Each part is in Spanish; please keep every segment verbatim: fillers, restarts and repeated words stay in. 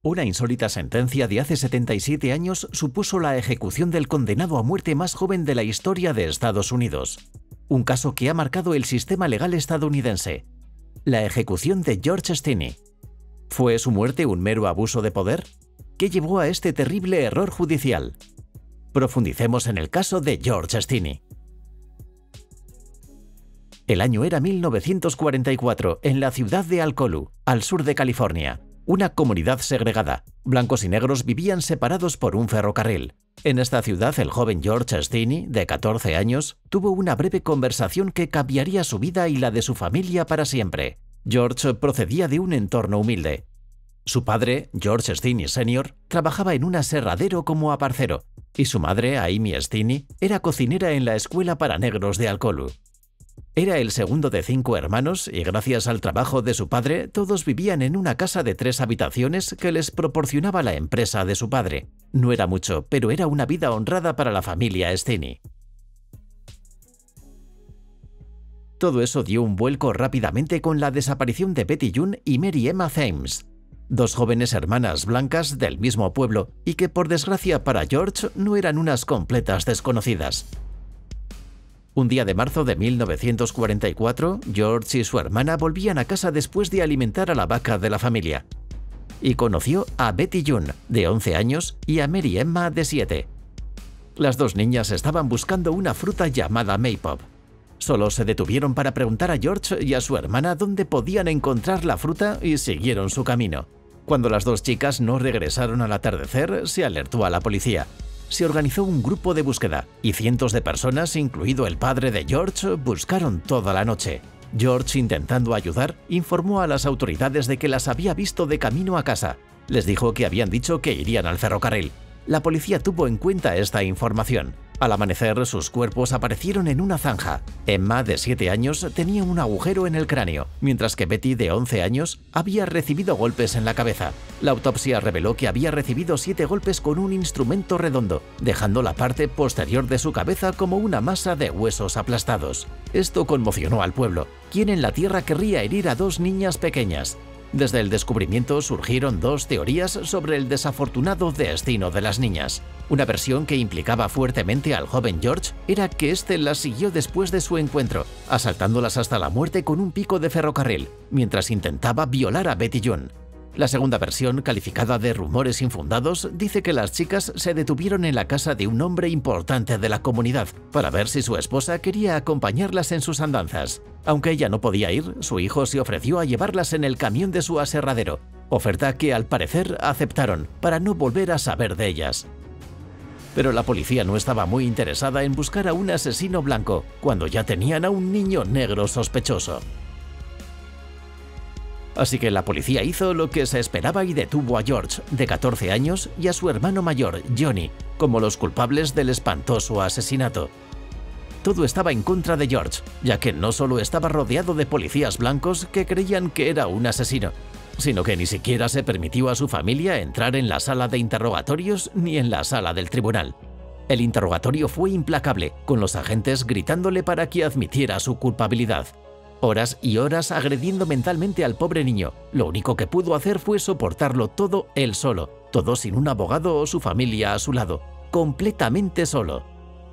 Una insólita sentencia de hace setenta y siete años supuso la ejecución del condenado a muerte más joven de la historia de Estados Unidos. Un caso que ha marcado el sistema legal estadounidense. La ejecución de George Steiny. ¿Fue su muerte un mero abuso de poder? ¿Qué llevó a este terrible error judicial? Profundicemos en el caso de George Steiny. El año era mil novecientos cuarenta y cuatro, en la ciudad de Alcolu, al sur de California. Una comunidad segregada. Blancos y negros vivían separados por un ferrocarril. En esta ciudad, el joven George Steiny, de catorce años, tuvo una breve conversación que cambiaría su vida y la de su familia para siempre. George procedía de un entorno humilde. Su padre, George Steiny senior, trabajaba en un aserradero como aparcero, y su madre, Amy Steiny, era cocinera en la escuela para negros de Alcolu. Era el segundo de cinco hermanos y gracias al trabajo de su padre todos vivían en una casa de tres habitaciones que les proporcionaba la empresa de su padre. No era mucho, pero era una vida honrada para la familia Steiny. Todo eso dio un vuelco rápidamente con la desaparición de Betty June y Mary Emma Thames, dos jóvenes hermanas blancas del mismo pueblo y que por desgracia para George no eran unas completas desconocidas. Un día de marzo de mil novecientos cuarenta y cuatro, George y su hermana volvían a casa después de alimentar a la vaca de la familia. Y conoció a Betty June, de once años, y a Mary Emma, de siete. Las dos niñas estaban buscando una fruta llamada Maypop. Solo se detuvieron para preguntar a George y a su hermana dónde podían encontrar la fruta y siguieron su camino. Cuando las dos chicas no regresaron al atardecer, se alertó a la policía. Se organizó un grupo de búsqueda y cientos de personas, incluido el padre de George, buscaron toda la noche. George, intentando ayudar, informó a las autoridades de que las había visto de camino a casa. Les dijo que habían dicho que irían al ferrocarril. La policía tuvo en cuenta esta información. Al amanecer, sus cuerpos aparecieron en una zanja. Emma, de siete años, tenía un agujero en el cráneo, mientras que Betty, de once años, había recibido golpes en la cabeza. La autopsia reveló que había recibido siete golpes con un instrumento redondo, dejando la parte posterior de su cabeza como una masa de huesos aplastados. Esto conmocionó al pueblo. ¿Quién en la tierra querría herir a dos niñas pequeñas? Desde el descubrimiento surgieron dos teorías sobre el desafortunado destino de las niñas. Una versión que implicaba fuertemente al joven George era que éste las siguió después de su encuentro, asaltándolas hasta la muerte con un pico de ferrocarril, mientras intentaba violar a Betty June. La segunda versión, calificada de rumores infundados, dice que las chicas se detuvieron en la casa de un hombre importante de la comunidad para ver si su esposa quería acompañarlas en sus andanzas. Aunque ella no podía ir, su hijo se ofreció a llevarlas en el camión de su aserradero, oferta que al parecer aceptaron para no volver a saber de ellas. Pero la policía no estaba muy interesada en buscar a un asesino blanco cuando ya tenían a un niño negro sospechoso. Así que la policía hizo lo que se esperaba y detuvo a George, de catorce años, y a su hermano mayor, Johnny, como los culpables del espantoso asesinato. Todo estaba en contra de George, ya que no solo estaba rodeado de policías blancos que creían que era un asesino, sino que ni siquiera se permitió a su familia entrar en la sala de interrogatorios ni en la sala del tribunal. El interrogatorio fue implacable, con los agentes gritándole para que admitiera su culpabilidad. Horas y horas agrediendo mentalmente al pobre niño. Lo único que pudo hacer fue soportarlo todo él solo, todo sin un abogado o su familia a su lado, completamente solo.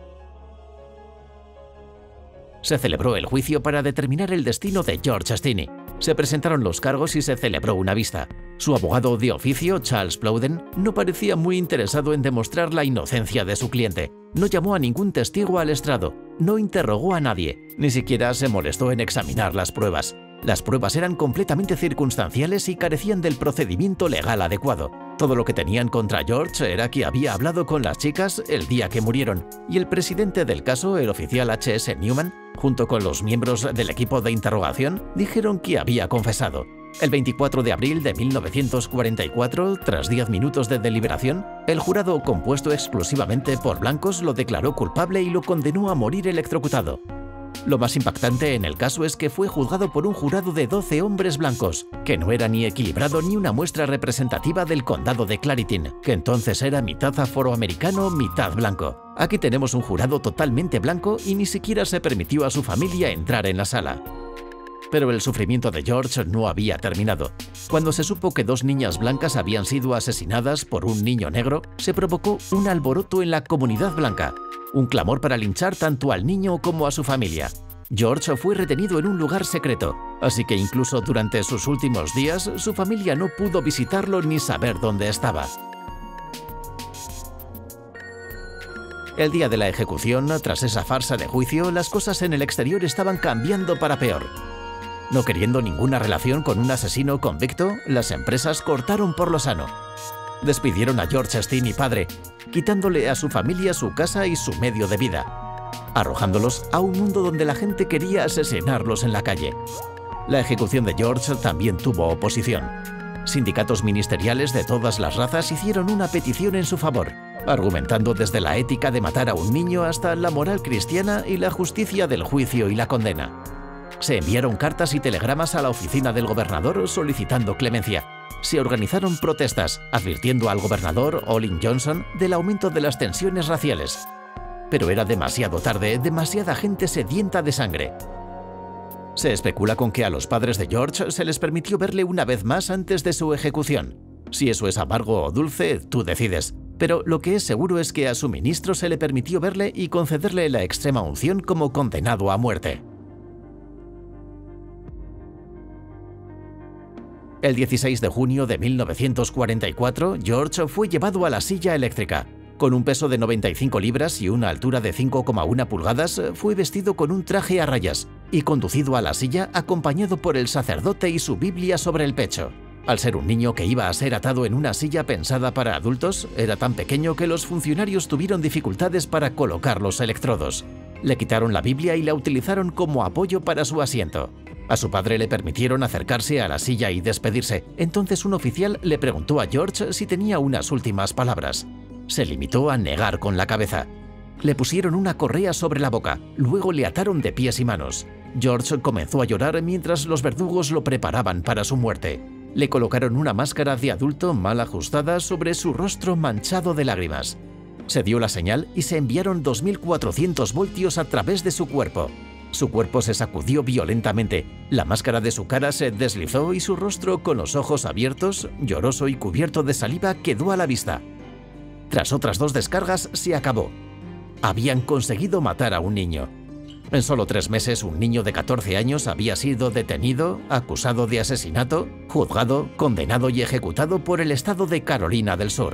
Se celebró el juicio para determinar el destino de George Steiny. Se presentaron los cargos y se celebró una vista. Su abogado de oficio, Charles Plowden, no parecía muy interesado en demostrar la inocencia de su cliente. No llamó a ningún testigo al estrado, no interrogó a nadie, ni siquiera se molestó en examinar las pruebas. Las pruebas eran completamente circunstanciales y carecían del procedimiento legal adecuado. Todo lo que tenían contra George era que había hablado con las chicas el día que murieron, y el presidente del caso, el oficial H S Newman, junto con los miembros del equipo de interrogación, dijeron que había confesado. El veinticuatro de abril de mil novecientos cuarenta y cuatro, tras diez minutos de deliberación, el jurado, compuesto exclusivamente por blancos, lo declaró culpable y lo condenó a morir electrocutado. Lo más impactante en el caso es que fue juzgado por un jurado de doce hombres blancos, que no era ni equilibrado ni una muestra representativa del condado de Claritin, que entonces era mitad afroamericano, mitad blanco. Aquí tenemos un jurado totalmente blanco y ni siquiera se permitió a su familia entrar en la sala. Pero el sufrimiento de George no había terminado. Cuando se supo que dos niñas blancas habían sido asesinadas por un niño negro, se provocó un alboroto en la comunidad blanca, un clamor para linchar tanto al niño como a su familia. George fue retenido en un lugar secreto, así que incluso durante sus últimos días su familia no pudo visitarlo ni saber dónde estaba. El día de la ejecución, tras esa farsa de juicio, las cosas en el exterior estaban cambiando para peor. No queriendo ninguna relación con un asesino convicto, las empresas cortaron por lo sano. Despidieron a George Stinney padre, quitándole a su familia su casa y su medio de vida, arrojándolos a un mundo donde la gente quería asesinarlos en la calle. La ejecución de George también tuvo oposición. Sindicatos ministeriales de todas las razas hicieron una petición en su favor, argumentando desde la ética de matar a un niño hasta la moral cristiana y la justicia del juicio y la condena. Se enviaron cartas y telegramas a la oficina del gobernador solicitando clemencia. Se organizaron protestas, advirtiendo al gobernador Olin Johnson del aumento de las tensiones raciales. Pero era demasiado tarde, demasiada gente sedienta de sangre. Se especula con que a los padres de George se les permitió verle una vez más antes de su ejecución. Si eso es amargo o dulce, tú decides. Pero lo que es seguro es que a su ministro se le permitió verle y concederle la extrema unción como condenado a muerte. El dieciséis de junio de mil novecientos cuarenta y cuatro, George fue llevado a la silla eléctrica. Con un peso de noventa y cinco libras y una altura de cinco coma uno pulgadas, fue vestido con un traje a rayas y conducido a la silla acompañado por el sacerdote y su Biblia sobre el pecho. Al ser un niño que iba a ser atado en una silla pensada para adultos, era tan pequeño que los funcionarios tuvieron dificultades para colocar los electrodos. Le quitaron la Biblia y la utilizaron como apoyo para su asiento. A su padre le permitieron acercarse a la silla y despedirse. Entonces un oficial le preguntó a George si tenía unas últimas palabras. Se limitó a negar con la cabeza. Le pusieron una correa sobre la boca, luego le ataron de pies y manos. George comenzó a llorar mientras los verdugos lo preparaban para su muerte. Le colocaron una máscara de adulto mal ajustada sobre su rostro manchado de lágrimas. Se dio la señal y se enviaron dos mil cuatrocientos voltios a través de su cuerpo. Su cuerpo se sacudió violentamente, la máscara de su cara se deslizó y su rostro, con los ojos abiertos, lloroso y cubierto de saliva, quedó a la vista. Tras otras dos descargas, se acabó. Habían conseguido matar a un niño. En solo tres meses, un niño de catorce años había sido detenido, acusado de asesinato, juzgado, condenado y ejecutado por el estado de Carolina del Sur.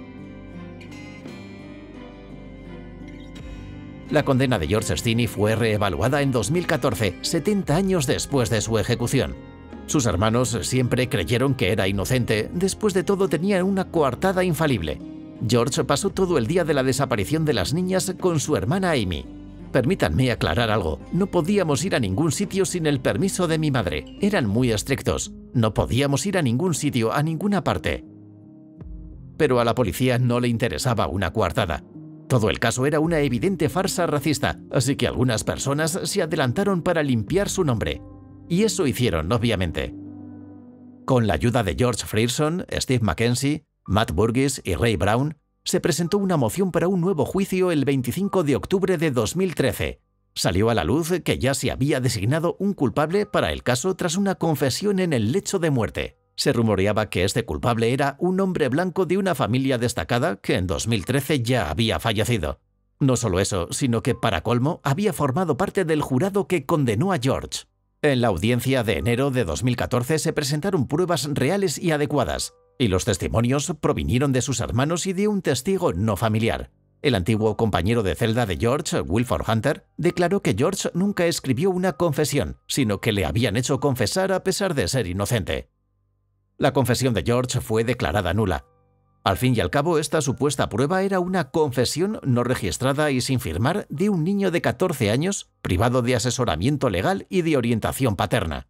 La condena de George Stinney fue reevaluada en dos mil catorce, setenta años después de su ejecución. Sus hermanos siempre creyeron que era inocente, después de todo tenía una coartada infalible. George pasó todo el día de la desaparición de las niñas con su hermana Amy. Permítanme aclarar algo, no podíamos ir a ningún sitio sin el permiso de mi madre, eran muy estrictos, no podíamos ir a ningún sitio, a ninguna parte. Pero a la policía no le interesaba una coartada. Todo el caso era una evidente farsa racista, así que algunas personas se adelantaron para limpiar su nombre. Y eso hicieron, obviamente. Con la ayuda de George Frierson, Steve Mackenzie, Matt Burgess y Ray Brown, se presentó una moción para un nuevo juicio el veinticinco de octubre de dos mil trece. Salió a la luz que ya se había designado un culpable para el caso tras una confesión en el lecho de muerte. Se rumoreaba que este culpable era un hombre blanco de una familia destacada que en dos mil trece ya había fallecido. No solo eso, sino que, para colmo, había formado parte del jurado que condenó a George. En la audiencia de enero de dos mil catorce se presentaron pruebas reales y adecuadas, y los testimonios provinieron de sus hermanos y de un testigo no familiar. El antiguo compañero de celda de George, Wilford Hunter, declaró que George nunca escribió una confesión, sino que le habían hecho confesar a pesar de ser inocente. La confesión de George fue declarada nula. Al fin y al cabo, esta supuesta prueba era una confesión no registrada y sin firmar de un niño de catorce años, privado de asesoramiento legal y de orientación paterna.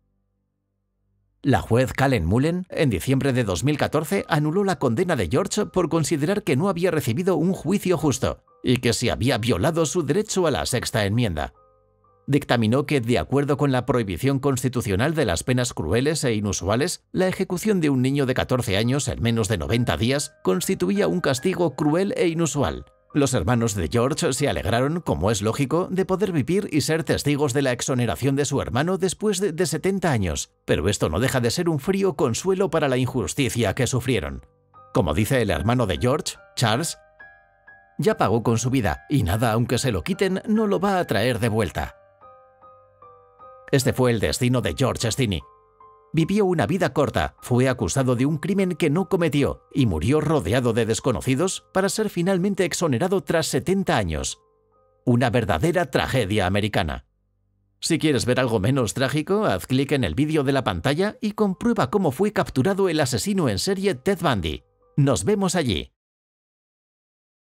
La juez Kalen Mullen, en diciembre de dos mil catorce, anuló la condena de George por considerar que no había recibido un juicio justo y que se había violado su derecho a la sexta enmienda. Dictaminó que, de acuerdo con la prohibición constitucional de las penas crueles e inusuales, la ejecución de un niño de catorce años en menos de noventa días constituía un castigo cruel e inusual, Los hermanos de George se alegraron, como es lógico, de poder vivir y ser testigos de la exoneración de su hermano después de, de setenta años, pero esto no deja de ser un frío consuelo para la injusticia que sufrieron. Como dice el hermano de George, Charles, ya pagó con su vida y nada, aunque se lo quiten, no lo va a traer de vuelta. Este fue el destino de George Steiny. Vivió una vida corta, fue acusado de un crimen que no cometió y murió rodeado de desconocidos para ser finalmente exonerado tras setenta años. Una verdadera tragedia americana. Si quieres ver algo menos trágico, haz clic en el vídeo de la pantalla y comprueba cómo fue capturado el asesino en serie Ted Bundy. Nos vemos allí.